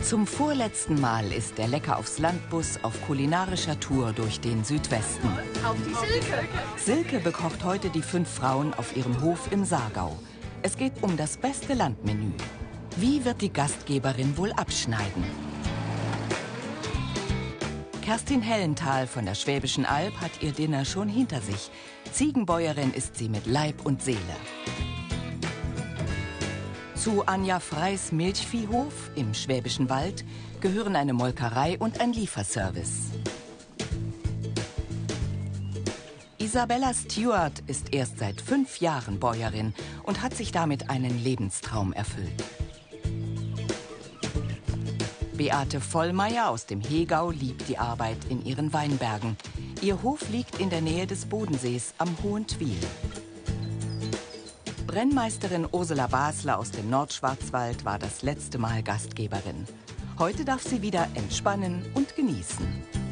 Zum vorletzten Mal ist der Lecker aufs Landbus auf kulinarischer Tour durch den Südwesten. Auf die Silke. Silke bekocht heute die 5 Frauen auf ihrem Hof im Saargau. Es geht um das beste Landmenü. Wie wird die Gastgeberin wohl abschneiden? Kerstin Hellenthal von der Schwäbischen Alb hat ihr Dinner schon hinter sich. Ziegenbäuerin ist sie mit Leib und Seele. Zu Anja Freys Milchviehhof im Schwäbischen Wald gehören eine Molkerei und ein Lieferservice. Isabella Stewart ist erst seit 5 Jahren Bäuerin und hat sich damit einen Lebenstraum erfüllt. Beate Vollmeier aus dem Hegau liebt die Arbeit in ihren Weinbergen. Ihr Hof liegt in der Nähe des Bodensees am Hohen Twil. Brennmeisterin Ursula Basler aus dem Nordschwarzwald war das letzte Mal Gastgeberin. Heute darf sie wieder entspannen und genießen.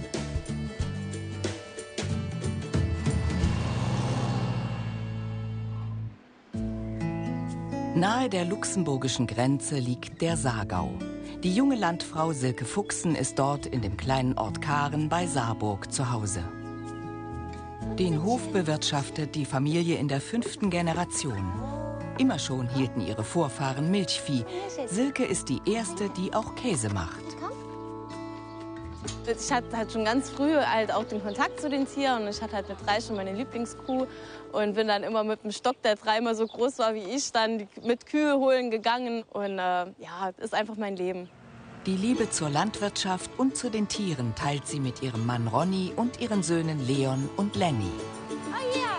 Nahe der luxemburgischen Grenze liegt der Saargau. Die junge Landfrau Silke Fuchsen ist dort in dem kleinen Ort Karen bei Saarburg zu Hause. Den Hof bewirtschaftet die Familie in der 5. Generation. Immer schon hielten ihre Vorfahren Milchvieh. Silke ist die erste, die auch Käse macht. Ich hatte halt schon ganz früh halt auch den Kontakt zu den Tieren. Ich hatte halt mit 3 schon meine Lieblingskuh und bin dann immer mit dem Stock, der 3-mal so groß war wie ich, dann mit Kühe holen gegangen. Und ja, ist einfach mein Leben. Die Liebe zur Landwirtschaft und zu den Tieren teilt sie mit ihrem Mann Ronny und ihren Söhnen Leon und Lenny. Oh ja.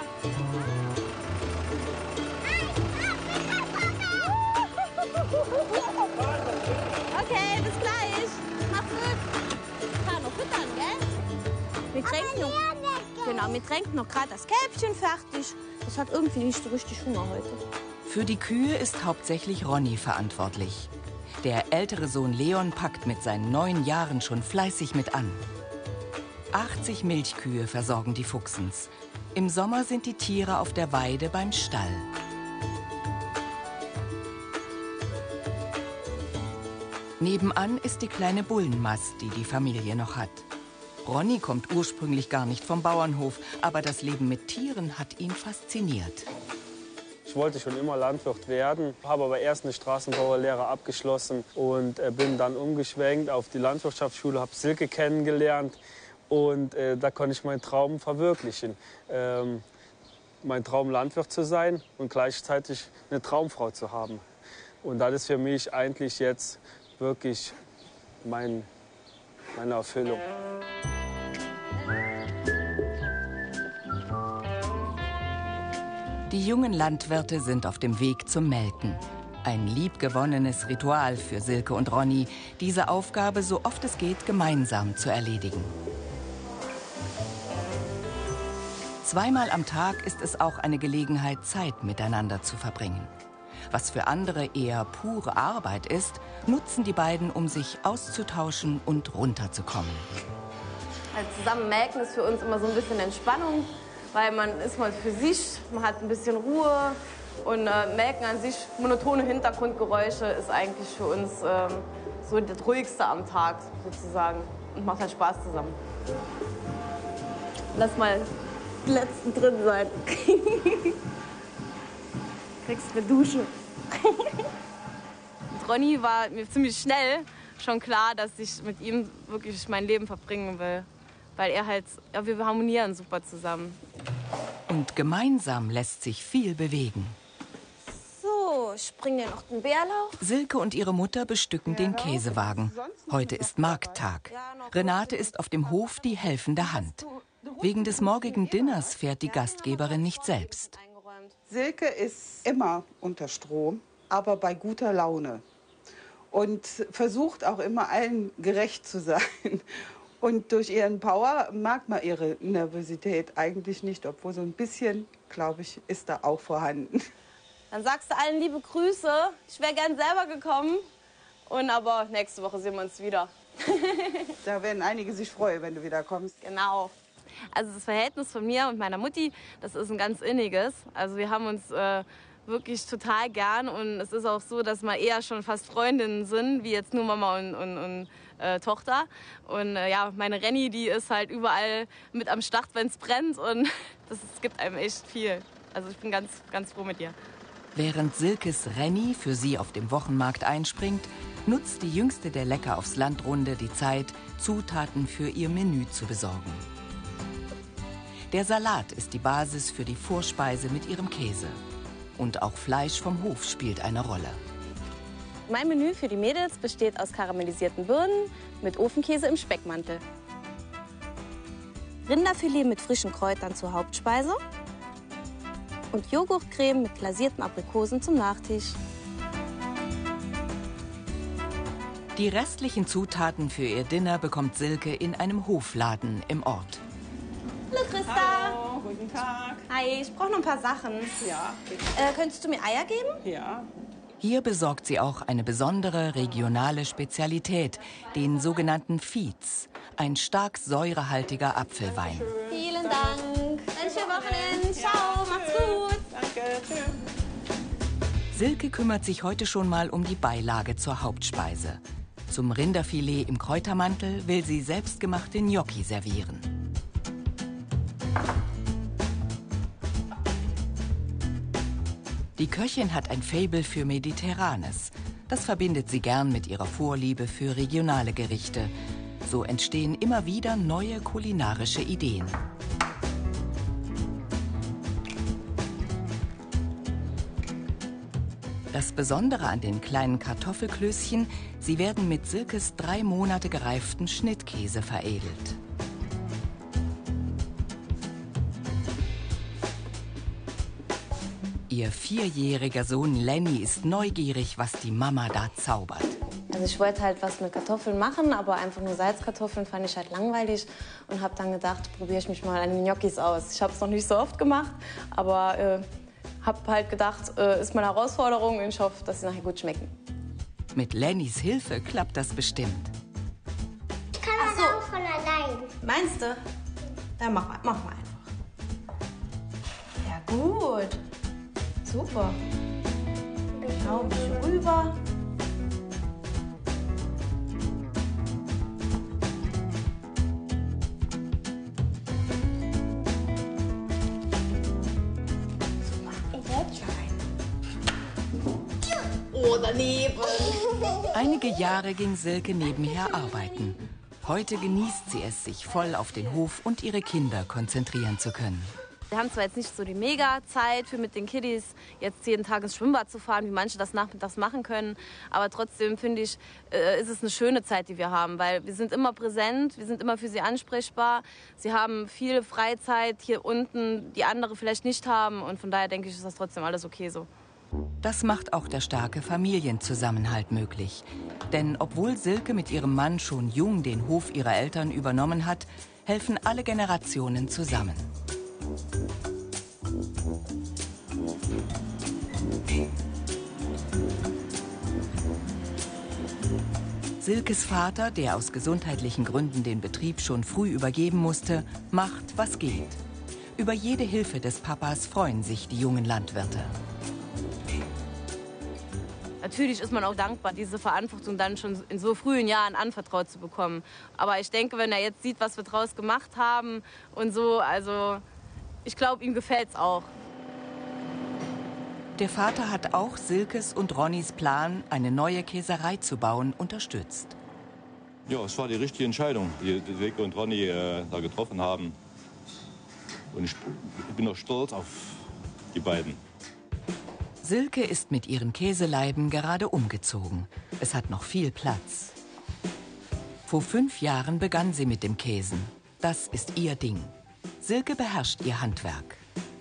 Okay, bis gleich. Mach's gut. Ich kann noch füttern, gell? Wir tränken noch gerade das Kälbchen fertig. Das hat irgendwie nicht so richtig Hunger heute. Für die Kühe ist hauptsächlich Ronny verantwortlich. Der ältere Sohn Leon packt mit seinen 9 Jahren schon fleißig mit an. 80 Milchkühe versorgen die Fuchsens. Im Sommer sind die Tiere auf der Weide beim Stall. Nebenan ist die kleine Bullenmast, die die Familie noch hat. Ronny kommt ursprünglich gar nicht vom Bauernhof, aber das Leben mit Tieren hat ihn fasziniert. Ich wollte schon immer Landwirt werden, habe aber erst eine Straßenbauerlehre abgeschlossen und bin dann umgeschwenkt auf die Landwirtschaftsschule, habe Silke kennengelernt und da konnte ich meinen Traum verwirklichen. Mein Traum, Landwirt zu sein und gleichzeitig eine Traumfrau zu haben. Und das ist für mich eigentlich jetzt wirklich meine Erfüllung. Die jungen Landwirte sind auf dem Weg zum Melken. Ein liebgewonnenes Ritual für Silke und Ronny, diese Aufgabe so oft es geht gemeinsam zu erledigen. Zweimal am Tag ist es auch eine Gelegenheit, Zeit miteinander zu verbringen. Was für andere eher pure Arbeit ist, nutzen die beiden, um sich auszutauschen und runterzukommen. Also zusammen melken ist für uns immer so ein bisschen Entspannung, weil man ist mal für sich, man hat ein bisschen Ruhe und melken an sich, monotone Hintergrundgeräusche ist eigentlich für uns so das Ruhigste am Tag sozusagen und macht halt Spaß zusammen. Lass mal die Letzten drin sein. Kriegst eine Dusche. Mit Ronny war mir ziemlich schnell schon klar, dass ich mit ihm wirklich mein Leben verbringen will. Weil er halt, ja, wir harmonieren super zusammen. Und gemeinsam lässt sich viel bewegen. So, ich bringe dir noch den Bärlauch. Silke und ihre Mutter bestücken den Käsewagen. Heute ist Markttag. Renate ist auf dem Hof die helfende Hand. Wegen des morgigen Dinners fährt die Gastgeberin nicht selbst. Silke ist immer unter Strom, aber bei guter Laune. Und versucht auch immer allen gerecht zu sein. Und durch ihren Power mag man ihre Nervosität eigentlich nicht, obwohl so ein bisschen, glaube ich, ist da auch vorhanden. Dann sagst du allen liebe Grüße. Ich wäre gern selber gekommen. Aber nächste Woche sehen wir uns wieder. Da werden einige sich freuen, wenn du wieder kommst. Genau. Also das Verhältnis von mir und meiner Mutti, das ist ein ganz inniges. Also wir haben uns wirklich total gern. Und es ist auch so, dass wir eher schon fast Freundinnen sind, wie jetzt nur Mama und Tochter. Und ja, meine Renny, die ist halt überall mit am Start, wenn es brennt. Und das gibt einem echt viel. Also ich bin ganz, ganz froh mit ihr. Während Silkes Renny für sie auf dem Wochenmarkt einspringt, nutzt die jüngste der Lecker aufs Land-Runde die Zeit, Zutaten für ihr Menü zu besorgen. Der Salat ist die Basis für die Vorspeise mit ihrem Käse. Und auch Fleisch vom Hof spielt eine Rolle. Mein Menü für die Mädels besteht aus karamellisierten Birnen mit Ofenkäse im Speckmantel. Rinderfilet mit frischen Kräutern zur Hauptspeise. Und Joghurtcreme mit glasierten Aprikosen zum Nachtisch. Die restlichen Zutaten für ihr Dinner bekommt Silke in einem Hofladen im Ort. Hallo Christa. Hallo, guten Tag. Hi, ich brauche noch ein paar Sachen. Ja, bitte. Könntest du mir Eier geben? Ja. Hier besorgt sie auch eine besondere regionale Spezialität, den sogenannten Fietz, ein stark säurehaltiger Apfelwein. Vielen Dank. Ein schönes Wochenende. Ciao, macht's gut. Danke, tschüss. Silke kümmert sich heute schon mal um die Beilage zur Hauptspeise. Zum Rinderfilet im Kräutermantel will sie selbstgemachte Gnocchi servieren. Die Köchin hat ein Faible für Mediterranes. Das verbindet sie gern mit ihrer Vorliebe für regionale Gerichte. So entstehen immer wieder neue kulinarische Ideen. Das Besondere an den kleinen Kartoffelklößchen, sie werden mit Silkes 3 Monate gereiften Schnittkäse veredelt. Ihr 4-jähriger Sohn Lenny ist neugierig, was die Mama da zaubert. Also ich wollte halt was mit Kartoffeln machen, aber einfach nur Salzkartoffeln fand ich halt langweilig und habe dann gedacht, probiere ich mich mal an den Gnocchis aus. Ich habe es noch nicht so oft gemacht, aber habe halt gedacht, ist meine Herausforderung und ich hoffe, dass sie nachher gut schmecken. Mit Lennys Hilfe klappt das bestimmt. Ich kann das auch von allein. Meinst du? Dann mach mal einfach. Ja gut. Super. Genau, ein bisschen rüber. Oh, daneben. Einige Jahre ging Silke nebenher arbeiten. Heute genießt sie es, sich voll auf den Hof und ihre Kinder konzentrieren zu können. Wir haben zwar jetzt nicht so die Mega-Zeit für mit den Kiddies jetzt jeden Tag ins Schwimmbad zu fahren, wie manche das nachmittags machen können. Aber trotzdem finde ich, ist es eine schöne Zeit, die wir haben, weil wir sind immer präsent, wir sind immer für sie ansprechbar. Sie haben viel Freizeit hier unten, die andere vielleicht nicht haben. Und von daher denke ich, ist das trotzdem alles okay so. Das macht auch der starke Familienzusammenhalt möglich. Denn obwohl Silke mit ihrem Mann schon jung den Hof ihrer Eltern übernommen hat, helfen alle Generationen zusammen. Silkes Vater, der aus gesundheitlichen Gründen den Betrieb schon früh übergeben musste, macht, was geht. Über jede Hilfe des Papas freuen sich die jungen Landwirte. Natürlich ist man auch dankbar, diese Verantwortung dann schon in so frühen Jahren anvertraut zu bekommen. Aber ich denke, wenn er jetzt sieht, was wir draus gemacht haben und so, also ich glaube, ihm gefällt's auch. Der Vater hat auch Silkes und Ronnys Plan, eine neue Käserei zu bauen, unterstützt. Ja, es war die richtige Entscheidung, die Silke und Ronny da getroffen haben. Und ich bin auch stolz auf die beiden. Silke ist mit ihren Käseleiben gerade umgezogen. Es hat noch viel Platz. Vor 5 Jahren begann sie mit dem Käsen. Das ist ihr Ding. Silke beherrscht ihr Handwerk.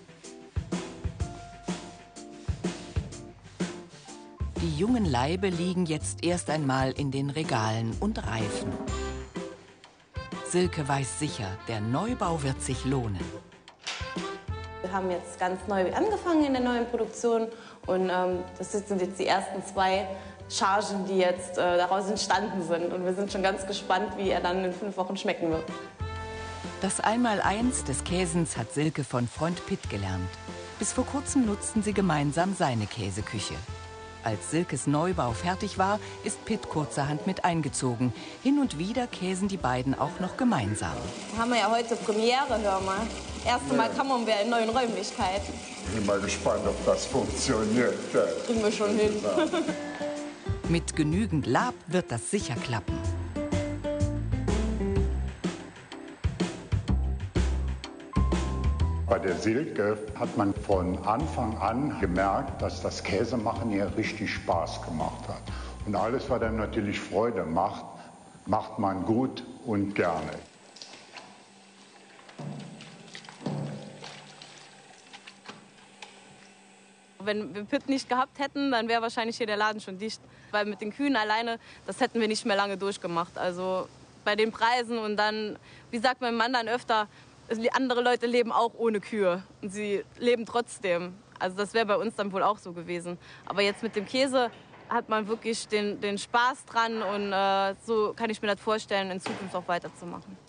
Die jungen Laibe liegen jetzt erst einmal in den Regalen und reifen. Silke weiß sicher, der Neubau wird sich lohnen. Wir haben jetzt ganz neu angefangen in der neuen Produktion und das sind jetzt die ersten 2 Chargen, die jetzt daraus entstanden sind. Und wir sind schon ganz gespannt, wie er dann in 5 Wochen schmecken wird. Das Einmaleins des Käsens hat Silke von Freund Pitt gelernt. Bis vor kurzem nutzten sie gemeinsam seine Käseküche. Als Silkes Neubau fertig war, ist Pitt kurzerhand mit eingezogen. Hin und wieder käsen die beiden auch noch gemeinsam. Haben wir ja heute Premiere, hör mal. Erste Mal Camembert in neuen Räumlichkeiten. Ich bin mal gespannt, ob das funktioniert. Kriegen wir schon hin. Mit genügend Lab wird das sicher klappen. Bei der Silke hat man von Anfang an gemerkt, dass das Käsemachen ihr richtig Spaß gemacht hat. Und alles, was dann natürlich Freude macht, macht man gut und gerne. Wenn wir Pitt nicht gehabt hätten, dann wäre wahrscheinlich hier der Laden schon dicht. Weil mit den Kühen alleine, das hätten wir nicht mehr lange durchgemacht. Also bei den Preisen und dann, wie sagt mein Mann dann öfter, andere Leute leben auch ohne Kühe und sie leben trotzdem. Also das wäre bei uns dann wohl auch so gewesen. Aber jetzt mit dem Käse hat man wirklich den Spaß dran und so kann ich mir das vorstellen, in Zukunft auch weiterzumachen.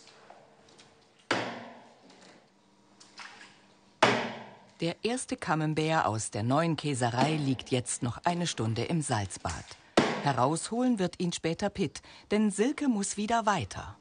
Der erste Camembert aus der neuen Käserei liegt jetzt noch eine Stunde im Salzbad. Herausholen wird ihn später Pitt, denn Silke muss wieder weiter.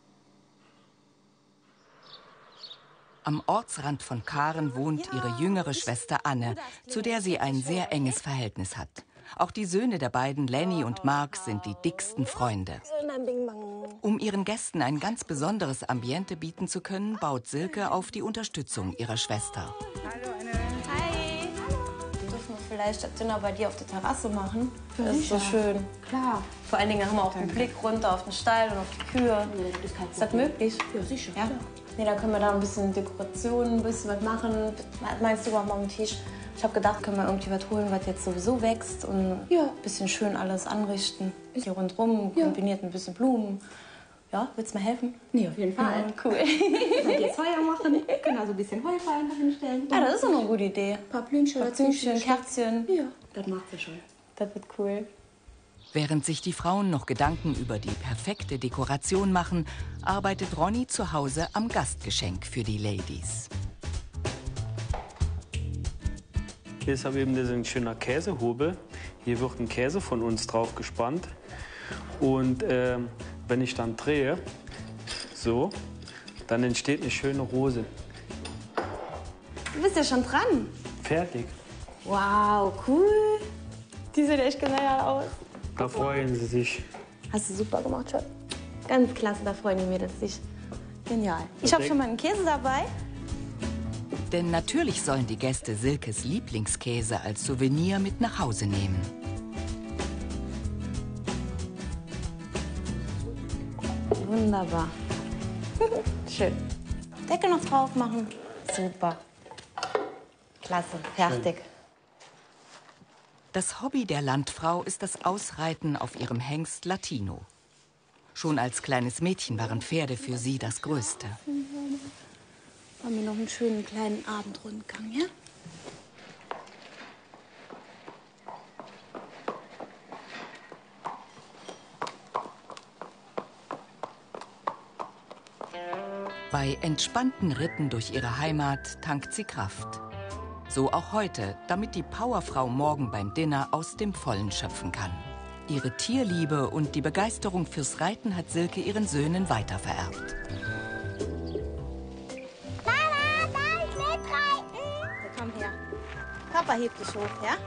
Am Ortsrand von Karen wohnt ihre jüngere Schwester Anne, zu der sie ein sehr enges Verhältnis hat. Auch die Söhne der beiden, Lenny und Mark, sind die dicksten Freunde. Um ihren Gästen ein ganz besonderes Ambiente bieten zu können, baut Silke auf die Unterstützung ihrer Schwester. Hi! Dürfen wir vielleicht das Dinner bei dir auf der Terrasse machen? Das ist so schön. Klar. Vor allen Dingen haben wir auch den Blick runter auf den Stall und auf die Kühe. Ist das möglich? Ja, sicher. Ja. Nee, da können wir da ein bisschen Dekoration, ein bisschen was machen. Was meinst du überhaupt am Tisch? Ich habe gedacht, können wir irgendwie was holen, was jetzt sowieso wächst und ein bisschen schön alles anrichten. Hier rundherum, kombiniert ein bisschen Blumen. Ja, willst du mir helfen? Nee, auf jeden Fall. Ja, cool. Könnt ihr jetzt Feuer machen? Können also ein bisschen Heufeuer noch hinstellen. Ja, das ist doch eine gute Idee. Ein paar Blümchen, Kerzchen. Ja, das macht sie schon. Das wird cool. Während sich die Frauen noch Gedanken über die perfekte Dekoration machen, arbeitet Ronny zu Hause am Gastgeschenk für die Ladies. Hier ist aber eben ein schöner Käsehobel. Hier wird ein Käse von uns drauf gespannt. Und wenn ich dann drehe, so, dann entsteht eine schöne Rose. Du bist ja schon dran. Fertig. Wow, cool. Die sieht echt genial aus. Da freuen sie sich. Hast du super gemacht, Schatz. Ganz klasse, da freuen die Mädels sich. Genial. Ich habe schon mal einen Käse dabei. Denn natürlich sollen die Gäste Silkes Lieblingskäse als Souvenir mit nach Hause nehmen. Wunderbar. Schön. Deckel noch drauf machen. Super. Klasse, fertig. Schön. Das Hobby der Landfrau ist das Ausreiten auf ihrem Hengst Latino. Schon als kleines Mädchen waren Pferde für sie das Größte. Machen wir noch einen schönen kleinen Abendrundgang, ja? Bei entspannten Ritten durch ihre Heimat tankt sie Kraft. So auch heute, damit die Powerfrau morgen beim Dinner aus dem Vollen schöpfen kann. Ihre Tierliebe und die Begeisterung fürs Reiten hat Silke ihren Söhnen weitervererbt. Mama, darf ich mitreiten? Komm her. Papa hebt dich hoch, ja?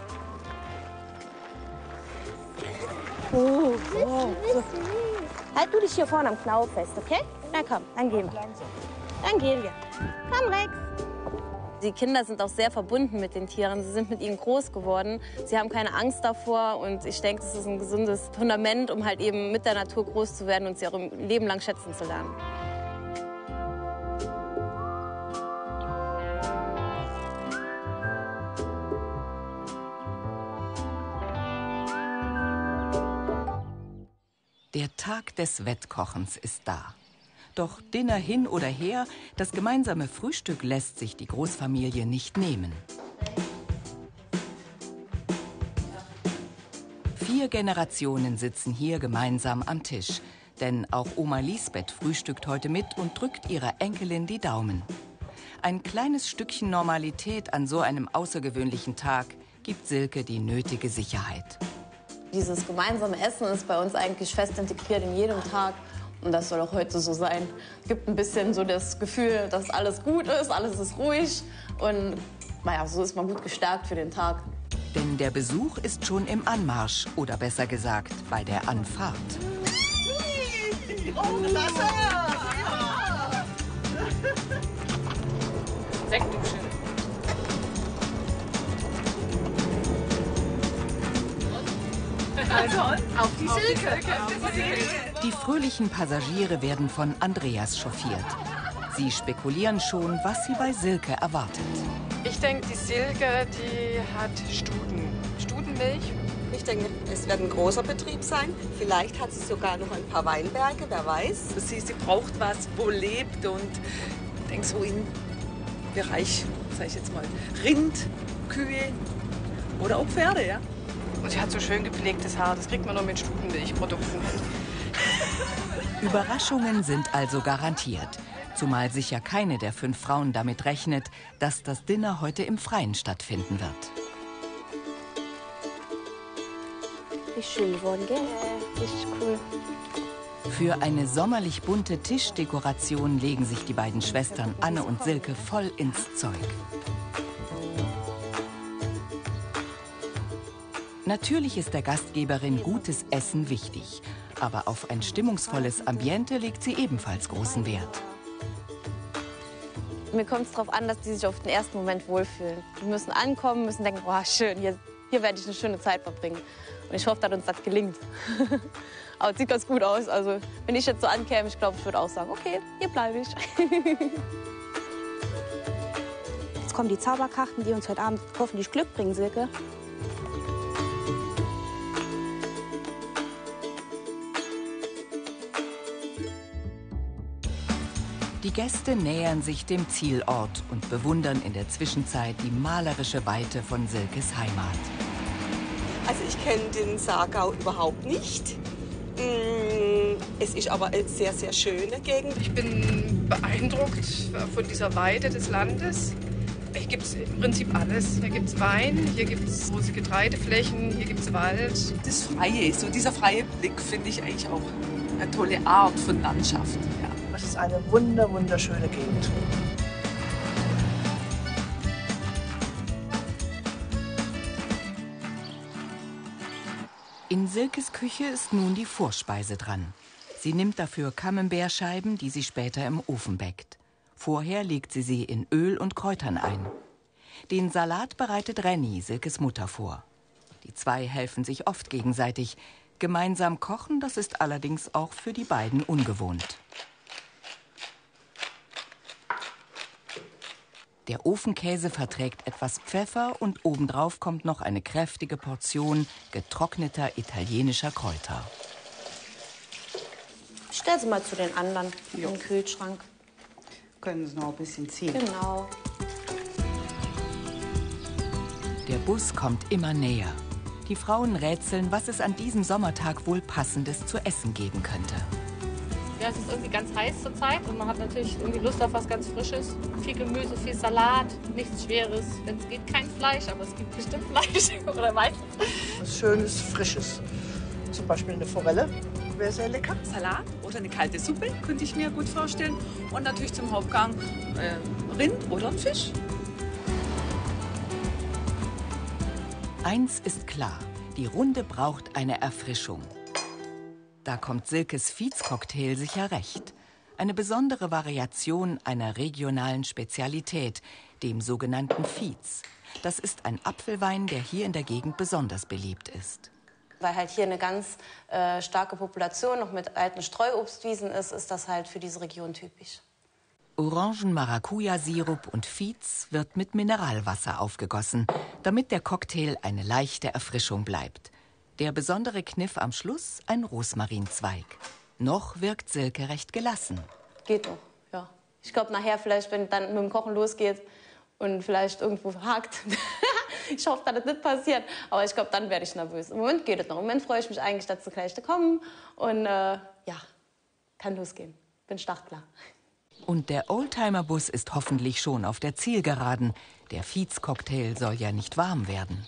Oh, so. Halt du dich hier vorne am Knauf fest, okay? Na komm, dann gehen wir. Dann gehen wir. Komm, Rex. Die Kinder sind auch sehr verbunden mit den Tieren. Sie sind mit ihnen groß geworden. Sie haben keine Angst davor. Und ich denke, das ist ein gesundes Fundament, um halt eben mit der Natur groß zu werden und sie auch im Leben lang schätzen zu lernen. Der Tag des Wettkochens ist da. Doch Dinner hin oder her, das gemeinsame Frühstück lässt sich die Großfamilie nicht nehmen. 4 Generationen sitzen hier gemeinsam am Tisch. Denn auch Oma Lisbeth frühstückt heute mit und drückt ihrer Enkelin die Daumen. Ein kleines Stückchen Normalität an so einem außergewöhnlichen Tag gibt Silke die nötige Sicherheit. Dieses gemeinsame Essen ist bei uns eigentlich fest integriert in jedem Tag. Und das soll auch heute so sein. Es gibt ein bisschen so das Gefühl, dass alles gut ist, alles ist ruhig. Und naja, so ist man gut gestärkt für den Tag. Denn der Besuch ist schon im Anmarsch, oder besser gesagt, bei der Anfahrt. Sektdusche. Also auf die Silke. Die fröhlichen Passagiere werden von Andreas chauffiert. Sie spekulieren schon, was sie bei Silke erwartet. Ich denke, die Silke, die hat Studenmilch. Ich denke, es wird ein großer Betrieb sein. Vielleicht hat sie sogar noch ein paar Weinberge, wer weiß. Sie braucht was, wo lebt, und ich denke so im Bereich, sag ich jetzt mal, Rind, Kühe oder auch Pferde, ja. Und sie hat so schön gepflegtes Haar. Das kriegt man nur mit Studenmilchprodukten hin. Überraschungen sind also garantiert. Zumal sicher keine der 5 Frauen damit rechnet, dass das Dinner heute im Freien stattfinden wird. Ist schön geworden, gell? Richtig cool. Für eine sommerlich bunte Tischdekoration legen sich die beiden Schwestern Anne und Silke voll ins Zeug. Natürlich ist der Gastgeberin gutes Essen wichtig, aber auf ein stimmungsvolles Ambiente legt sie ebenfalls großen Wert. Mir kommt es darauf an, dass die sich auf den ersten Moment wohlfühlen. Die müssen ankommen, müssen denken, oh, schön, hier werde ich eine schöne Zeit verbringen. Und ich hoffe, dass uns das gelingt. Aber es sieht ganz gut aus. Also, wenn ich jetzt so ankäme, ich glaube, ich würde auch sagen, okay, hier bleibe ich. Jetzt kommen die Zauberkarten, die uns heute Abend hoffentlich Glück bringen, Silke. Die Gäste nähern sich dem Zielort und bewundern in der Zwischenzeit die malerische Weite von Silkes Heimat. Also ich kenne den Saargau überhaupt nicht. Es ist aber eine sehr, sehr schöne Gegend. Ich bin beeindruckt von dieser Weite des Landes. Hier gibt es im Prinzip alles. Hier gibt es Wein, hier gibt es große Getreideflächen, hier gibt es Wald. Das Freie, so dieser freie Blick, finde ich eigentlich auch eine tolle Art von Landschaft. Ja. Das ist eine wunderschöne Gegend. In Silkes Küche ist nun die Vorspeise dran. Sie nimmt dafür Camembert-Scheiben, die sie später im Ofen bäckt. Vorher legt sie in Öl und Kräutern ein. Den Salat bereitet Renny, Silkes Mutter, vor. Die 2 helfen sich oft gegenseitig. Gemeinsam kochen, das ist allerdings auch für die beiden ungewohnt. Der Ofenkäse verträgt etwas Pfeffer und obendrauf kommt noch eine kräftige Portion getrockneter italienischer Kräuter. Stell sie mal zu den anderen in den Kühlschrank. Können Sie noch ein bisschen ziehen. Genau. Der Bus kommt immer näher. Die Frauen rätseln, was es an diesem Sommertag wohl Passendes zu essen geben könnte. Ja, es ist irgendwie ganz heiß zur Zeit und man hat natürlich irgendwie Lust auf was ganz Frisches. Viel Gemüse, viel Salat, nichts Schweres. Wenn es geht, kein Fleisch, aber es gibt bestimmt Fleisch oder meistens. Was Schönes, Frisches. Zum Beispiel eine Forelle wäre sehr lecker. Salat oder eine kalte Suppe könnte ich mir gut vorstellen. Und natürlich zum Hauptgang Rind oder ein Fisch. Eins ist klar, die Runde braucht eine Erfrischung. Da kommt Silkes Viez-Cocktail sicher recht. Eine besondere Variation einer regionalen Spezialität, dem sogenannten Viez. Das ist ein Apfelwein, der hier in der Gegend besonders beliebt ist. Weil halt hier eine ganz starke Population noch mit alten Streuobstwiesen ist das halt für diese Region typisch. Orangen-Maracuja-Sirup und Viez wird mit Mineralwasser aufgegossen, damit der Cocktail eine leichte Erfrischung bleibt. Der besondere Kniff am Schluss, ein Rosmarinzweig. Noch wirkt Silke recht gelassen. Geht noch, ja. Ich glaube nachher vielleicht, wenn dann mit dem Kochen losgeht und vielleicht irgendwo hakt. Ich hoffe, dass das nicht passiert, aber ich glaube, dann werde ich nervös. Im Moment geht es noch. Im Moment freue ich mich eigentlich, dass sie gleich kommen und ja, kann losgehen. Bin startklar. Und der Oldtimer-Bus ist hoffentlich schon auf der Zielgeraden. Der Viehz-Cocktail soll ja nicht warm werden.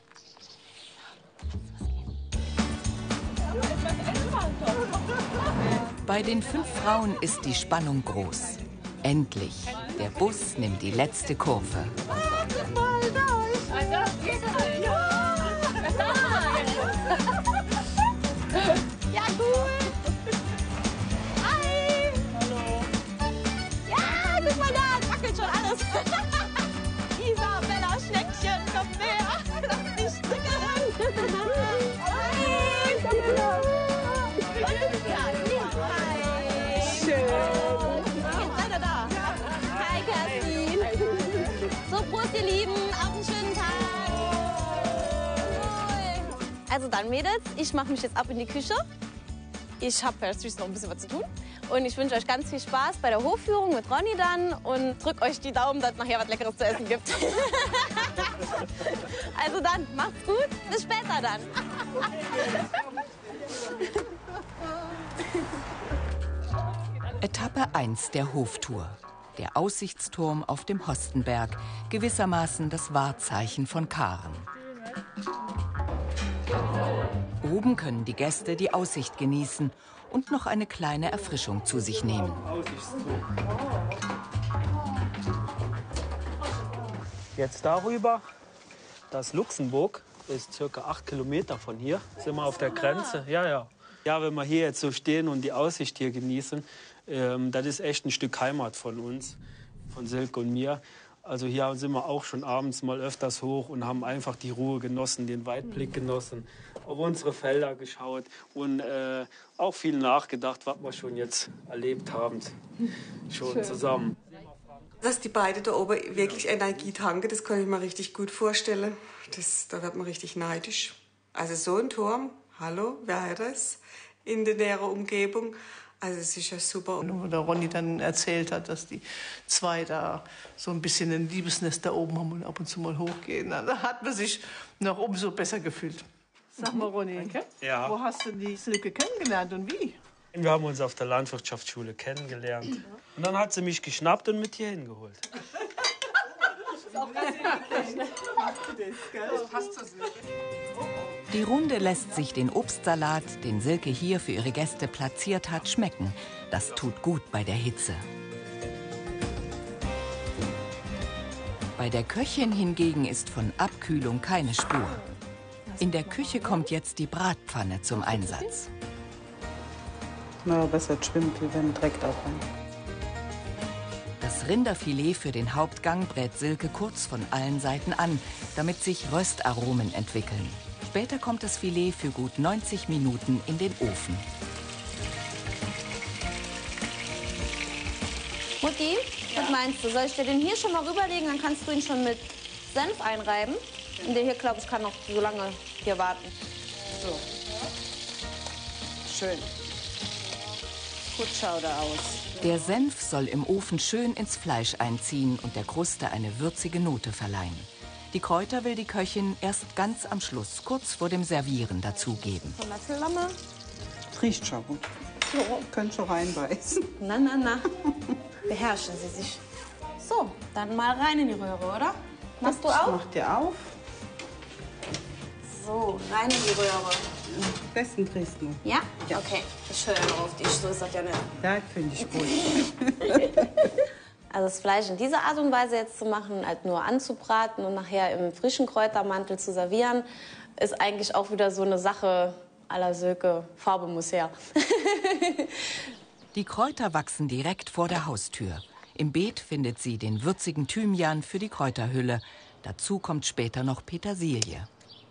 Bei den 5 Frauen ist die Spannung groß. Endlich, der Bus nimmt die letzte Kurve. Ja, cool. Hi. Hallo. Ja, guck mal da, es wackelt schon alles. Isabella, Schneckchen, komm her. Lass dich drücken. Hi, Isabella. Schön. Jetzt seid ihr da. Hi, Kerstin. So, Prost, ihr Lieben. Auf einen schönen Tag. Also dann, Mädels, ich mache mich jetzt ab in die Küche. Ich habe per Streets noch ein bisschen was zu tun. Und ich wünsche euch ganz viel Spaß bei der Hofführung mit Ronny dann. Und drückt euch die Daumen, dass es nachher was Leckeres zu essen gibt. Also dann, macht's gut. Bis später dann. Etappe 1 der Hoftour. Der Aussichtsturm auf dem Hostenberg, gewissermaßen das Wahrzeichen von Karen. Oben können die Gäste die Aussicht genießen und noch eine kleine Erfrischung zu sich nehmen. Jetzt darüber, das Luxemburg ist circa 8 Kilometer von hier, sind wir auf der Grenze. Ja, wenn wir hier jetzt so stehen und die Aussicht hier genießen, das ist echt ein Stück Heimat von uns, von Silke und mir. Also hier sind wir auch schon abends mal öfters hoch und haben einfach die Ruhe genossen, den Weitblick genossen, auf unsere Felder geschaut und auch viel nachgedacht, was wir schon jetzt erlebt haben, schon zusammen. Dass die beiden da oben wirklich Energie tanken, das kann ich mir richtig gut vorstellen. Da wird man richtig neidisch. Also so ein Turm, hallo, wer hat das in der näheren Umgebung? Also es ist ja super. Und wo der Ronny dann erzählt hat, dass die 2 da so ein bisschen ein Liebesnest da oben haben und ab und zu mal hochgehen, da hat man sich noch umso besser gefühlt. Sag mal, Ronny, Ja. Wo hast du die Silke kennengelernt und wie? Wir haben uns auf der Landwirtschaftsschule kennengelernt. Und dann hat sie mich geschnappt und mit hier hingeholt. Das passt so sehr. Die Runde lässt sich den Obstsalat, den Silke hier für ihre Gäste platziert hat, schmecken. Das tut gut bei der Hitze. Bei der Köchin hingegen ist von Abkühlung keine Spur. In der Küche kommt jetzt die Bratpfanne zum Einsatz. Na, besser schwimmt, wie wenn Dreck drauf rein. Das Rinderfilet für den Hauptgang brät Silke kurz von allen Seiten an, damit sich Röstaromen entwickeln. Später kommt das Filet für gut 90 Minuten in den Ofen. Mutti, was meinst du? Soll ich dir den hier schon mal rüberlegen? Dann kannst du ihn schon mit Senf einreiben. Und der hier, glaube ich, kann noch so lange hier warten. So. Schön. Gut schaut er aus. Der Senf soll im Ofen schön ins Fleisch einziehen und der Kruste eine würzige Note verleihen. Die Kräuter will die Köchin erst ganz am Schluss, kurz vor dem Servieren, dazugeben. Tomatenlamme. Riecht schon gut. So. Können schon reinbeißen. Na. Beherrschen Sie sich. So, dann mal rein in die Röhre, oder? Machst du auf? Mach dir auf. So, rein in die Röhre. Am besten kriegst du. Ja? Okay. Ich höre ja noch auf dich, so ist das ja nicht. Ja, finde ich gut. Also das Fleisch in dieser Art und Weise jetzt zu machen, halt nur anzubraten und nachher im frischen Kräutermantel zu servieren, ist eigentlich auch wieder so eine Sache à la Silke. Farbe muss her. Die Kräuter wachsen direkt vor der Haustür. Im Beet findet sie den würzigen Thymian für die Kräuterhülle. Dazu kommt später noch Petersilie.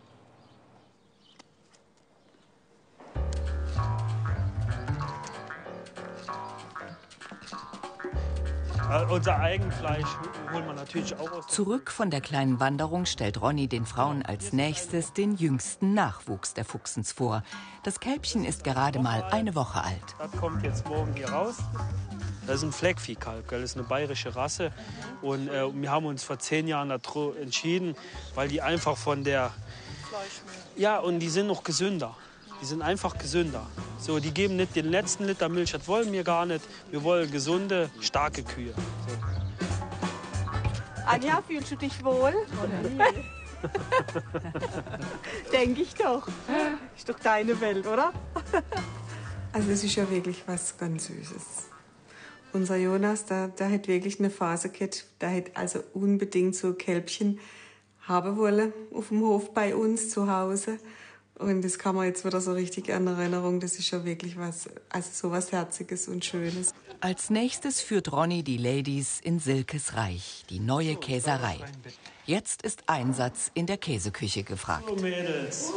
Unser Eigenfleisch holen wir natürlich auch aus. Zurück von der kleinen Wanderung stellt Ronny den Frauen als nächstes den jüngsten Nachwuchs der Fuchsens vor. Das Kälbchen ist gerade mal eine Woche alt. Das kommt jetzt morgen hier raus. Das ist ein Fleckviehkalb, das ist eine bayerische Rasse. Und wir haben uns vor 10 Jahren dazu entschieden, weil die einfach von der... Ja, und die sind noch gesünder. Die sind einfach gesünder. So, die geben nicht den letzten Liter Milch, das wollen wir gar nicht. Wir wollen gesunde, starke Kühe. So. Anja, fühlst du dich wohl? Denke ich doch. Ist doch deine Welt, oder? Also es ist ja wirklich was ganz Süßes. Unser Jonas, der hat wirklich eine Phase gehabt, der hätte also unbedingt so Kälbchen haben wollen auf dem Hof bei uns zu Hause. Und das kann man jetzt wieder so richtig in Erinnerung. Das ist ja wirklich was, also so was Herziges und Schönes. Als nächstes führt Ronny die Ladies in Silkes Reich, die neue Käserei. Jetzt ist Einsatz in der Käseküche gefragt. Hallo Mädels.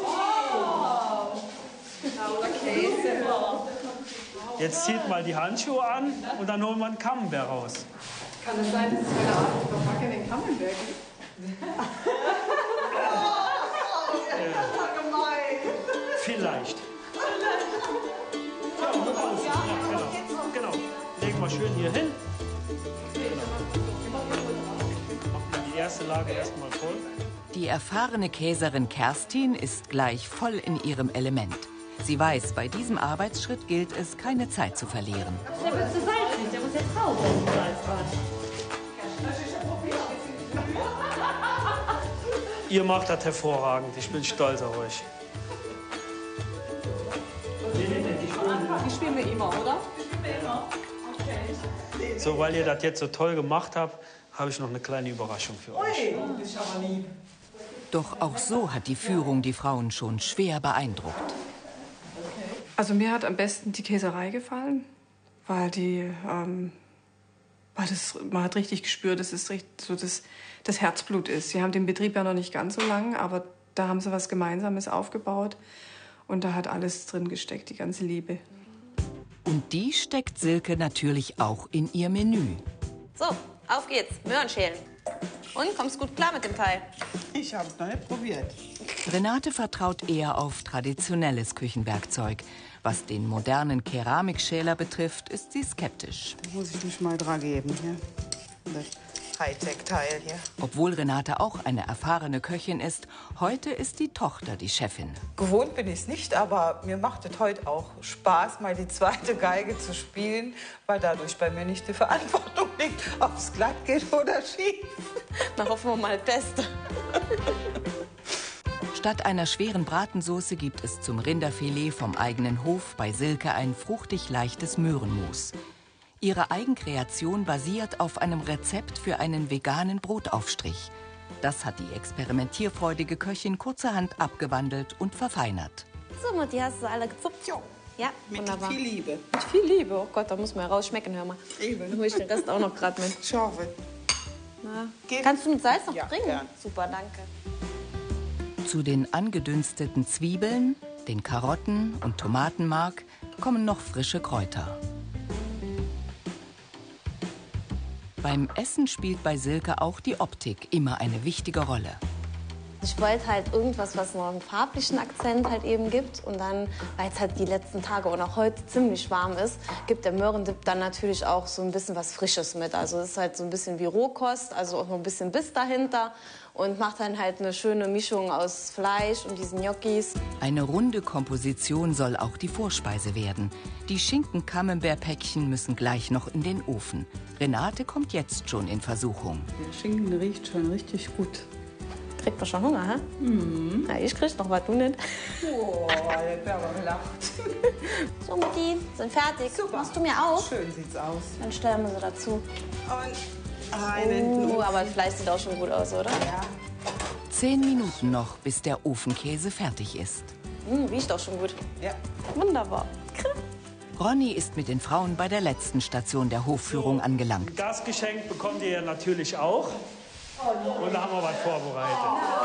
Jetzt zieht mal die Handschuhe an und dann holen wir einen Camembert raus. Kann es sein, dass es heute Abend verpacken den Camembert gibt? Vielleicht. Ja, nur raus. Ja, genau. Legen wir schön hier hin. Machen wir die erste Lage erstmal voll. Die erfahrene Käserin Kerstin ist gleich voll in ihrem Element. Sie weiß, bei diesem Arbeitsschritt gilt es, keine Zeit zu verlieren. Der wird zu salzig, der muss jetzt raus, wenn es Salz war. Ihr macht das hervorragend. Ich bin stolz auf euch. Die spielen wir immer, oder? So, weil ihr das jetzt so toll gemacht habt, habe ich noch eine kleine Überraschung für euch. Doch auch so hat die Führung die Frauen schon schwer beeindruckt. Also mir hat am besten die Käserei gefallen, weil man hat richtig gespürt, dass es so das Herzblut ist. Sie haben den Betrieb ja noch nicht ganz so lang, aber da haben sie was Gemeinsames aufgebaut und da hat alles drin gesteckt, die ganze Liebe. Und die steckt Silke natürlich auch in ihr Menü. So, auf geht's. Möhren schälen. Und, kommst gut klar mit dem Teil? Ich habe es noch nicht probiert. Renate vertraut eher auf traditionelles Küchenwerkzeug. Was den modernen Keramikschäler betrifft, ist sie skeptisch. Da muss ich mich mal dran geben hier. Das Hightech-Teil hier. Obwohl Renate auch eine erfahrene Köchin ist, heute ist die Tochter die Chefin. Gewohnt bin ich es nicht, aber mir macht es heute auch Spaß, mal die zweite Geige zu spielen, weil dadurch bei mir nicht die Verantwortung liegt, ob es glatt geht oder schief. Na, hoffen wir mal das Beste. Statt einer schweren Bratensoße gibt es zum Rinderfilet vom eigenen Hof bei Silke ein fruchtig leichtes Möhrenmus. Ihre Eigenkreation basiert auf einem Rezept für einen veganen Brotaufstrich. Das hat die experimentierfreudige Köchin kurzerhand abgewandelt und verfeinert. So, Mutti, hast du alle gezupft? Ja, wunderbar. Mit viel Liebe. Mit viel Liebe. Oh Gott, da muss man ja rausschmecken, hör mal. Eben. Dann hol ich den Rest auch noch gerade mit. Schaufe. Kannst du mit Salz noch bringen? Gern. Super, danke. Zu den angedünsteten Zwiebeln, den Karotten und Tomatenmark kommen noch frische Kräuter. Beim Essen spielt bei Silke auch die Optik immer eine wichtige Rolle. Ich wollte halt irgendwas, was noch einen farblichen Akzent halt eben gibt. Und dann, weil es halt die letzten Tage und auch heute ziemlich warm ist, gibt der Möhrendip dann natürlich auch so ein bisschen was Frisches mit. Also es ist halt so ein bisschen wie Rohkost, also auch noch ein bisschen Biss dahinter. Und macht dann halt eine schöne Mischung aus Fleisch und diesen Gnocchis. Eine runde Komposition soll auch die Vorspeise werden. Die Schinken-Camembert-Päckchen müssen gleich noch in den Ofen. Renate kommt jetzt schon in Versuchung. Der Schinken riecht schon richtig gut. Kriegt man schon Hunger, hä? Mhm. Ja, ich krieg noch was, du nicht. Oh, jetzt aber gelacht. So, Mutti, sind fertig. Super. Machst du mir auch? Schön sieht's aus. Dann stellen wir sie dazu. Und rein in den Ofen. Aber das Fleisch sieht auch schon gut aus, oder? Ja. 10 Minuten noch, bis der Ofenkäse fertig ist. Riecht auch schon gut. Ja. Wunderbar. Ronny ist mit den Frauen bei der letzten Station der Hofführung angelangt. Ein Gastgeschenk bekommt ihr ja natürlich auch. Und da haben wir was vorbereitet.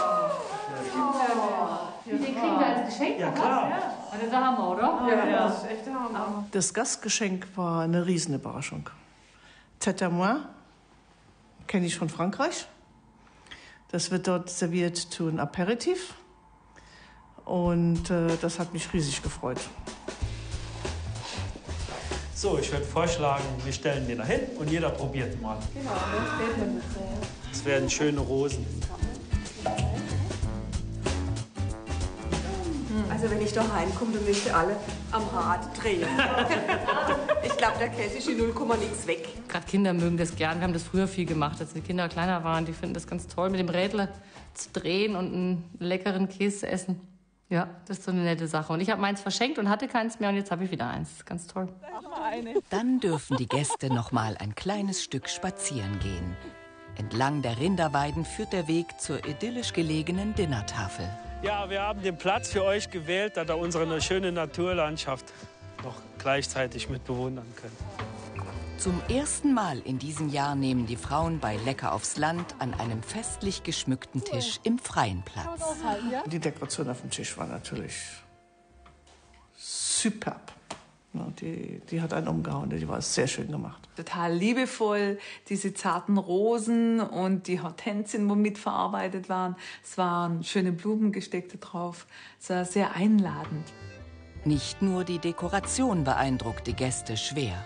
Den kriegen wir als Geschenk? Ja, klar. Das ist der Hammer, oder? Ja, das ist echt der Hammer. Das Gastgeschenk war eine Riesenüberraschung. Tête à moi, kenne ich von Frankreich. Das wird dort serviert zu einem Aperitif. Und das hat mich riesig gefreut. So, ich würde vorschlagen, wir stellen den da hin und jeder probiert mal. Genau, dann steht man mit so. Das werden schöne Rosen. Also Also wenn ich da heimkomme, dann müsst ihr alle am Rad drehen. Ich glaube, der Käse ist in 0, nix weg. Gerade Kinder mögen das gern. Wir haben das früher viel gemacht, als die Kinder kleiner waren. Die finden das ganz toll, mit dem Rädler zu drehen und einen leckeren Käse zu essen. Ja, das ist so eine nette Sache. Und ich habe meins verschenkt und hatte keins mehr und jetzt habe ich wieder eins. Ganz toll. Dann dürfen die Gäste noch mal ein kleines Stück spazieren gehen. Entlang der Rinderweiden führt der Weg zur idyllisch gelegenen Dinnertafel. Ja, wir haben den Platz für euch gewählt, da ihr unsere schöne Naturlandschaft noch gleichzeitig mit bewundern könnt. Zum ersten Mal in diesem Jahr nehmen die Frauen bei Lecker aufs Land an einem festlich geschmückten Tisch im Freien Platz. Die Dekoration auf dem Tisch war natürlich superb. Ja, die hat einen umgehauen, die war sehr schön gemacht. Total liebevoll, diese zarten Rosen und die Hortensien, wo mitverarbeitet waren. Es waren schöne Blumengesteckte drauf. Es war sehr einladend. Nicht nur die Dekoration beeindruckt die Gäste schwer.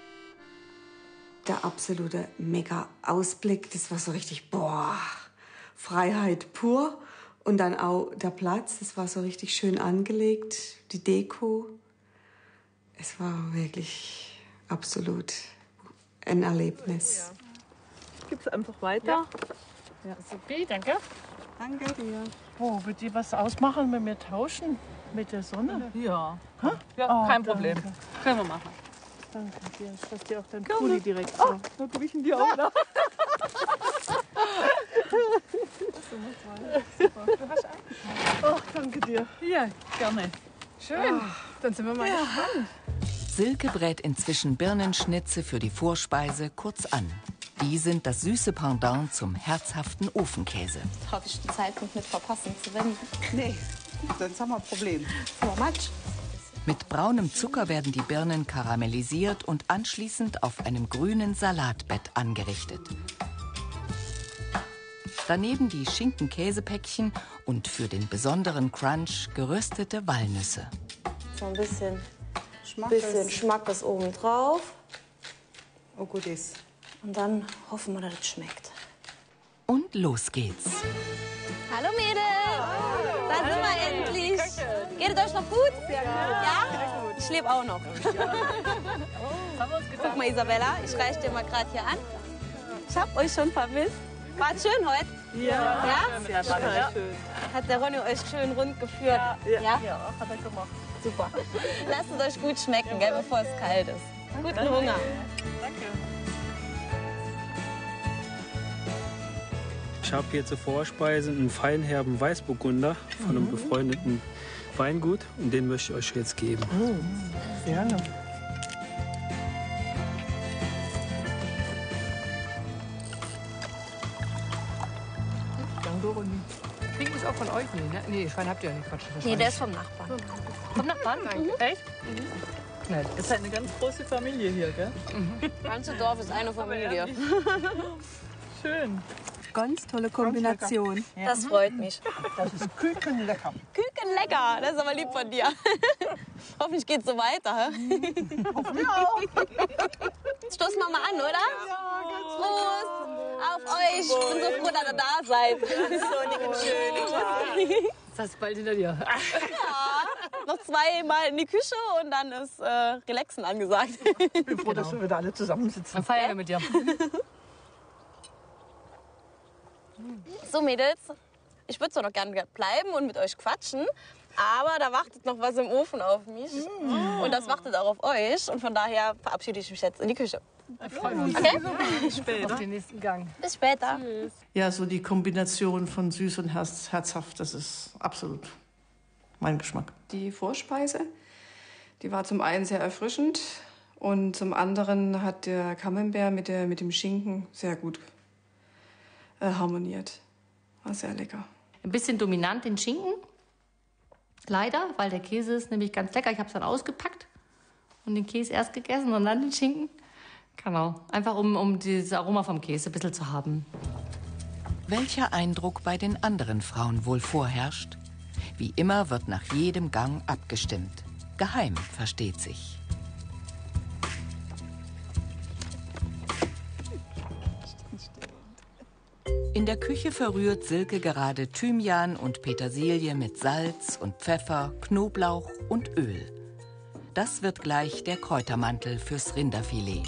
Der absolute Mega-Ausblick, das war so richtig, boah, Freiheit pur. Und dann auch der Platz, das war so richtig schön angelegt, die Deko. Es war wirklich absolut ein Erlebnis. Ich gebe es einfach weiter. Ja, super, danke. Danke dir. Oh, wollt ihr was ausmachen, wenn wir tauschen mit der Sonne? Ja. Hä? Ja, Oh, kein Problem. danke. Können wir machen. Danke dir. Ich lasse dir auch deinen Pulli direkt auf. Da gucke ich in die Augen. Ach, danke dir. Ja, gerne. Schön. Dann sind wir mal gespannt. Silke brät inzwischen Birnenschnitze für die Vorspeise kurz an. Die sind das süße Pendant zum herzhaften Ofenkäse. Habe ich den Zeitpunkt nicht verpassen zu wenden. Nee, sonst haben wir ein Problem. So much. Mit braunem Zucker werden die Birnen karamellisiert und anschließend auf einem grünen Salatbett angerichtet. Daneben die Schinken-Käsepäckchen und für den besonderen Crunch geröstete Walnüsse. So ein bisschen Schmackes. Schmackes oben drauf. Oh, gut ist. Und dann hoffen wir, dass es schmeckt. Und los geht's. Hallo Mädels! Da sind wir endlich. Geht es euch noch gut? Ja? Ich lebe auch noch. Guck mal, Isabella, ich reiche dir mal gerade hier an. Ich hab euch schon vermisst. War es schön heute? Ja. Ja? Sehr schön. Hat der Ronny euch schön rund geführt? Ja, hat er gemacht. Super. Lasst es euch gut schmecken, gell, bevor es kalt ist. Guten Hunger. Danke. Ich habe hier zur Vorspeise einen feinherben Weißburgunder von einem befreundeten Weingut und den möchte ich euch jetzt geben. Oh, gerne. Danke, Ronny. Schinken ist auch von euch, ne? Nee, Schwein habt ihr ja nicht. Quatsch. Nee, der ist vom Nachbarn. Vom Nachbarn? Echt? Das ist eine ganz große Familie hier, gell? Das ganze Dorf ist eine Familie. Schön. Ganz tolle Kombination. Das freut mich. Das ist kükenlecker. Kükenlecker, das ist aber lieb von dir. Hoffentlich geht's so weiter. Hoffentlich auch. Stoßen wir mal an, oder? Ja, ganz Prost auf euch. Ich bin so froh, dass ihr da seid. Sonnigen, schönen Tag. Das ist bald hinter dir. Ja, noch zweimal in die Küche und dann ist Relaxen angesagt. Ich bin froh, dass wir wieder alle zusammensitzen. Dann feiern wir mit dir. So, Mädels, ich würde zwar noch gerne bleiben und mit euch quatschen, aber da wartet noch was im Ofen auf mich. Und das wartet auch auf euch. Und von daher verabschiede ich mich jetzt in die Küche. Wir freuen uns. Okay? Bis später. Auf den nächsten Gang. Bis später. Ja, so die Kombination von süß und herzhaft, das ist absolut mein Geschmack. Die Vorspeise, die war zum einen sehr erfrischend und zum anderen hat der Camembert mit dem Schinken sehr gut harmoniert. War sehr lecker. Ein bisschen dominant den Schinken. Leider, weil der Käse ist nämlich ganz lecker. Ich habe es dann ausgepackt und den Käse erst gegessen und dann den Schinken. Genau. Einfach um dieses Aroma vom Käse ein bisschen zu haben. Welcher Eindruck bei den anderen Frauen wohl vorherrscht? Wie immer wird nach jedem Gang abgestimmt. Geheim, versteht sich. In der Küche verrührt Silke gerade Thymian und Petersilie mit Salz und Pfeffer, Knoblauch und Öl. Das wird gleich der Kräutermantel fürs Rinderfilet.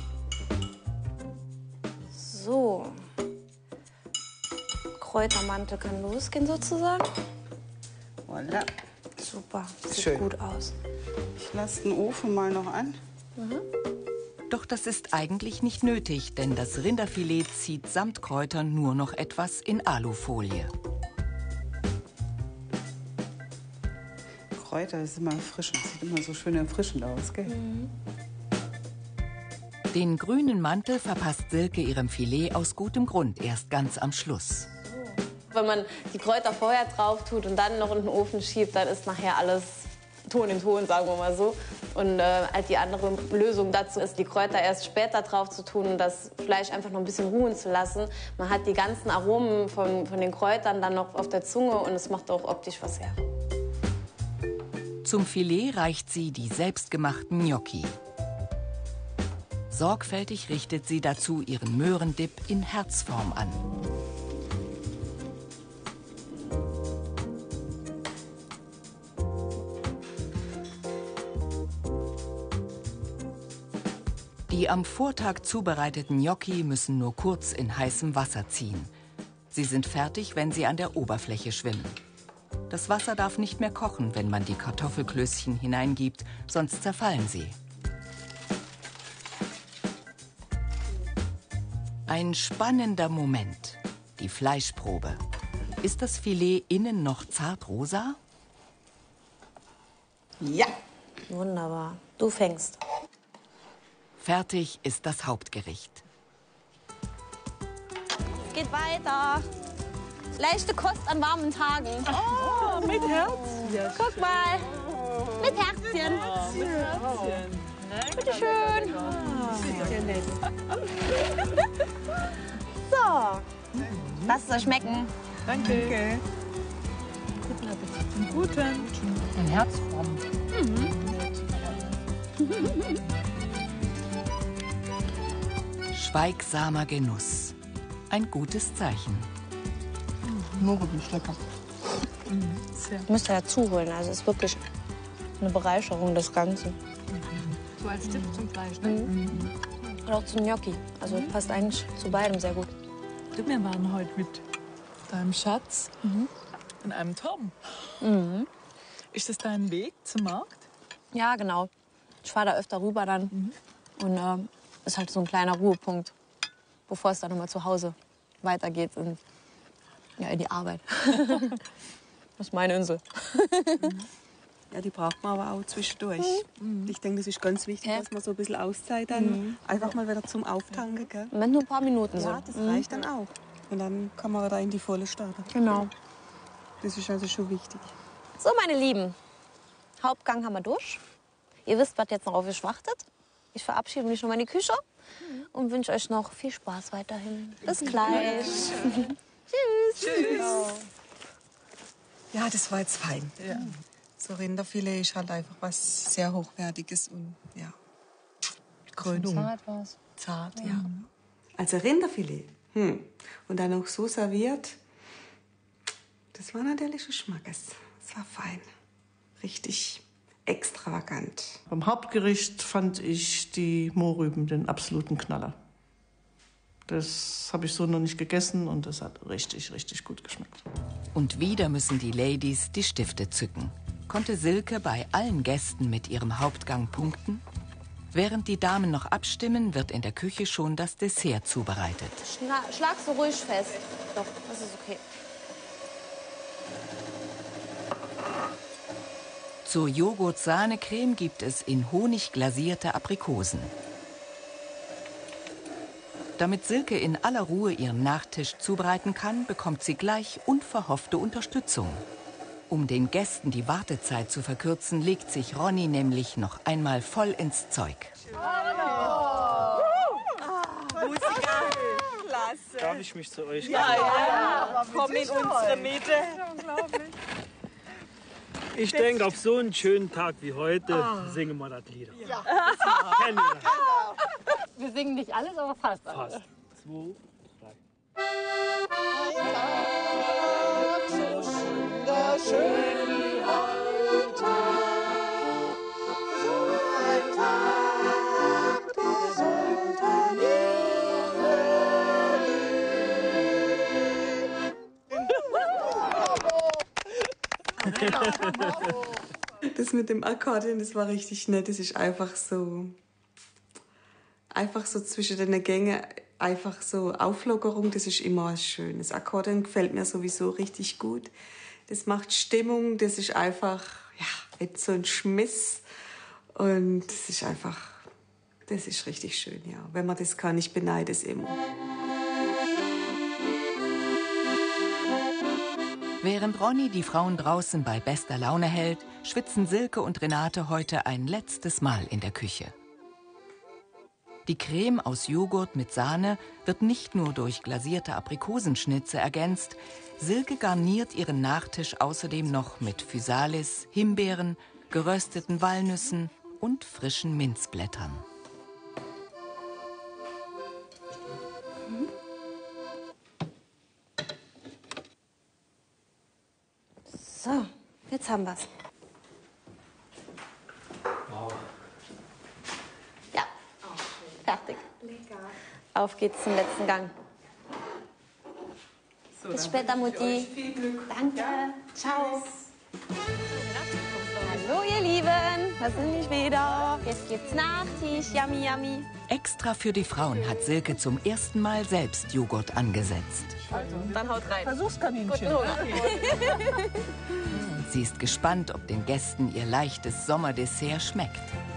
So. Kräutermantel kann losgehen sozusagen. Voilà. Super, sieht Schön. gut aus. Ich lasse den Ofen mal noch an. Doch das ist eigentlich nicht nötig, denn das Rinderfilet zieht samt Kräutern nur noch etwas in Alufolie. Kräuter ist immer erfrischend, sieht immer so schön erfrischend aus, gell? Den grünen Mantel verpasst Silke ihrem Filet aus gutem Grund erst ganz am Schluss. Wenn man die Kräuter vorher drauf tut und dann noch in den Ofen schiebt, dann ist nachher alles Ton in Ton, sagen wir mal so. Und halt die andere Lösung dazu ist, die Kräuter erst später drauf zu tun und das Fleisch einfach noch ein bisschen ruhen zu lassen. Man hat die ganzen Aromen von den Kräutern dann noch auf der Zunge und es macht auch optisch was her. Zum Filet reicht sie die selbstgemachten Gnocchi. Sorgfältig richtet sie dazu ihren Möhrendip in Herzform an. Die am Vortag zubereiteten Gnocchi müssen nur kurz in heißem Wasser ziehen. Sie sind fertig, wenn sie an der Oberfläche schwimmen. Das Wasser darf nicht mehr kochen, wenn man die Kartoffelklößchen hineingibt, sonst zerfallen sie. Ein spannender Moment, die Fleischprobe. Ist das Filet innen noch zartrosa? Ja. Wunderbar. Du fängst. Fertig ist das Hauptgericht. Es geht weiter. Leichte Kost an warmen Tagen. Oh, mit Herz. Ja, guck mal. Mit Herzchen. Mit Herzchen. Bitte schön. Sehr nett. So. Lasst es euch schmecken. Danke. Guten Appetit. Guten. In Herzform. Schweigsamer Genuss. Ein gutes Zeichen. Mohrrüben ist lecker. Müsst ihr dazu holen. Also es ist wirklich eine Bereicherung des Ganzen. So als Tipp zum Fleisch. Und auch zum Gnocchi. Also passt eigentlich zu beidem sehr gut. Wir waren heute mit deinem Schatz in einem Turm. Ist das dein Weg zum Markt? Ja, genau. Ich fahre da öfter rüber dann. Und ist halt so ein kleiner Ruhepunkt, bevor es dann nochmal zu Hause weitergeht und ja, in die Arbeit. Das ist meine Insel. Ja, die braucht man aber auch zwischendurch. Ich denke, das ist ganz wichtig, dass man so ein bisschen Auszeit dann einfach mal wieder zum Auftanken. Gell? Wenn nur ein paar Minuten so. Ja, das reicht dann auch. Und dann kann man wieder in die volle starten. Genau. Das ist also schon wichtig. So, meine Lieben, Hauptgang haben wir durch. Ihr wisst, was jetzt noch auf euch wartet. Ich verabschiede mich schon mal in die Küche und wünsche euch noch viel Spaß weiterhin. Bis gleich. Tschüss. Tschüss. Ja, das war jetzt fein. Ja. So Rinderfilet ist halt einfach was sehr Hochwertiges und ja. Krönung. Zart war's. Zart, ja. Also Rinderfilet. Und dann noch so serviert. Das war natürlich ein Schmackes. Das war fein. Richtig extravagant. Beim Hauptgericht fand ich die Mohrrüben den absoluten Knaller. Das habe ich so noch nicht gegessen und das hat richtig, richtig gut geschmeckt. Und wieder müssen die Ladies die Stifte zücken. Konnte Silke bei allen Gästen mit ihrem Hauptgang punkten? Während die Damen noch abstimmen, wird in der Küche schon das Dessert zubereitet. Schlag so ruhig fest. Doch, das ist okay. Zur Joghurt-Sahne-Creme gibt es in Honig glasierte Aprikosen. Damit Silke in aller Ruhe ihren Nachtisch zubereiten kann, bekommt sie gleich unverhoffte Unterstützung. Um den Gästen die Wartezeit zu verkürzen, legt sich Ronny nämlich noch einmal voll ins Zeug. Musiker. Klasse. Darf ich mich zu euch Ja, komm in unsere Mitte. Ich denke, auf so einen schönen Tag wie heute singen wir das Lied. Ja. Kennen wir das? Wir singen nicht alles, aber fast alles. Fast. 2, 3. Tag, so wunderschön wie heute. So ein Tag, der sollte nie vergehen. Das mit dem Akkordeon, das war richtig nett. Das ist einfach so zwischen den Gängen, einfach so Auflockerung, das ist immer schön. Das Akkordeon gefällt mir sowieso richtig gut. Das macht Stimmung, das ist einfach, ja, nicht so ein Schmiss. Und das ist einfach, das ist richtig schön, ja. Wenn man das kann, ich beneide es immer. Während Ronny die Frauen draußen bei bester Laune hält, schwitzen Silke und Renate heute ein letztes Mal in der Küche. Die Creme aus Joghurt mit Sahne wird nicht nur durch glasierte Aprikosenschnitze ergänzt, Silke garniert ihren Nachtisch außerdem noch mit Physalis, Himbeeren, gerösteten Walnüssen und frischen Minzblättern. So, jetzt haben wir's. Wow. Ja, fertig. Auf geht's zum letzten Gang. So, bis später, Mutti. Viel Glück. Danke. Ciao. Hallo, ihr Lieben. Da sind wir wieder. Jetzt gibt's Nachtisch. Yummy, yummy. Extra für die Frauen hat Silke zum ersten Mal selbst Joghurt angesetzt. Also, dann haut rein. Versuchskaninchen. Guten Hunger. Sie ist gespannt, ob den Gästen ihr leichtes Sommerdessert schmeckt.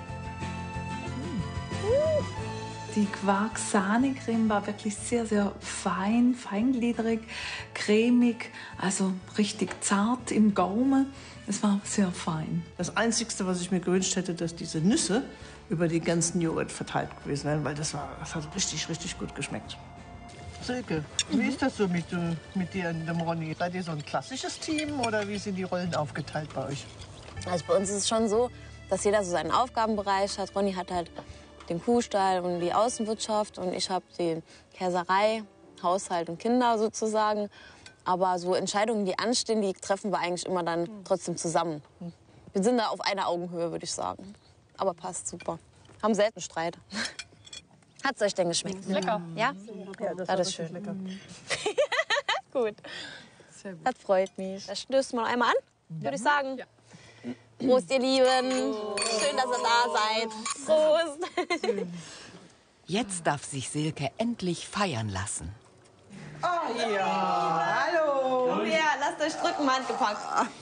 Die Quark-Sahne-Creme war wirklich sehr, sehr fein, feingliedrig, cremig, also richtig zart im Gaumen. Es war sehr fein. Das Einzige, was ich mir gewünscht hätte, dass diese Nüsse über den ganzen Joghurt verteilt gewesen wären, weil das hat richtig, richtig gut geschmeckt. Silke, wie ist das so mit dir und dem Ronny? Seid ihr so ein klassisches Team oder wie sind die Rollen aufgeteilt bei euch? Also bei uns ist es schon so, dass jeder so seinen Aufgabenbereich hat. Ronny hat halt den Kuhstall und die Außenwirtschaft und ich habe die Käserei, Haushalt und Kinder sozusagen. Aber so Entscheidungen, die anstehen, die treffen wir eigentlich immer dann trotzdem zusammen. Wir sind da auf einer Augenhöhe, würde ich sagen. Aber passt super. Haben selten Streit. Hat's euch denn geschmeckt? Lecker. Ja? Ja, das ist schön. Lecker. Gut. Das freut mich. Das stößt mal einmal an, würde ich sagen. Ja. Prost, ihr Lieben. Schön, dass ihr da seid. Prost. Jetzt darf sich Silke endlich feiern lassen. Oh ja, hallo. Komm her, lasst euch drücken, Hand gepackt.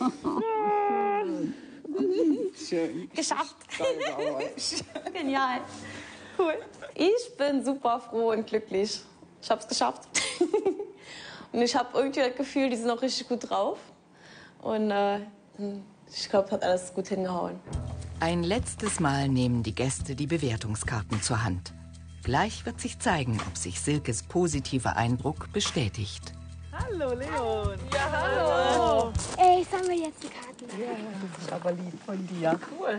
Schön. Geschafft. Genial. Cool. Ich bin super froh und glücklich. Ich hab's geschafft. Und ich habe irgendwie das Gefühl, die sind auch richtig gut drauf. Und ich glaube, hat alles gut hingehauen. Ein letztes Mal nehmen die Gäste die Bewertungskarten zur Hand. Gleich wird sich zeigen, ob sich Silkes positiver Eindruck bestätigt. Hallo, Leon. Ja, hallo. Ey, sammeln wir jetzt die Karten. Ja, das ist aber lieb von dir. Cool.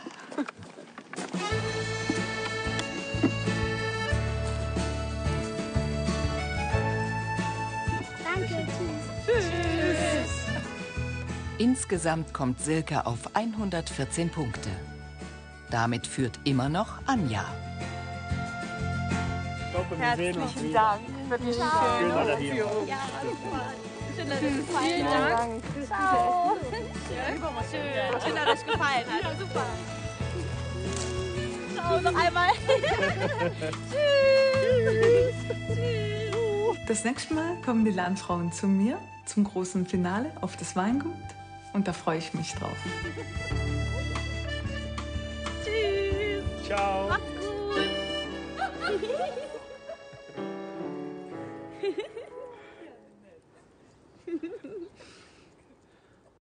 Danke, Tschüss. Insgesamt kommt Silke auf 114 Punkte. Damit führt immer noch Anja. Herzlichen Dank. Wirklich schön. Ja, super. Schön, dass es gefallen hat. Ciao. Schön, dass es gefallen hat. Ja, super. Ciao, noch einmal. Tschüss. Tschüss. Das nächste Mal kommen die Landfrauen zu mir zum großen Finale auf das Weingut. Und da freue ich mich drauf. Tschüss. Ciao. Macht's gut.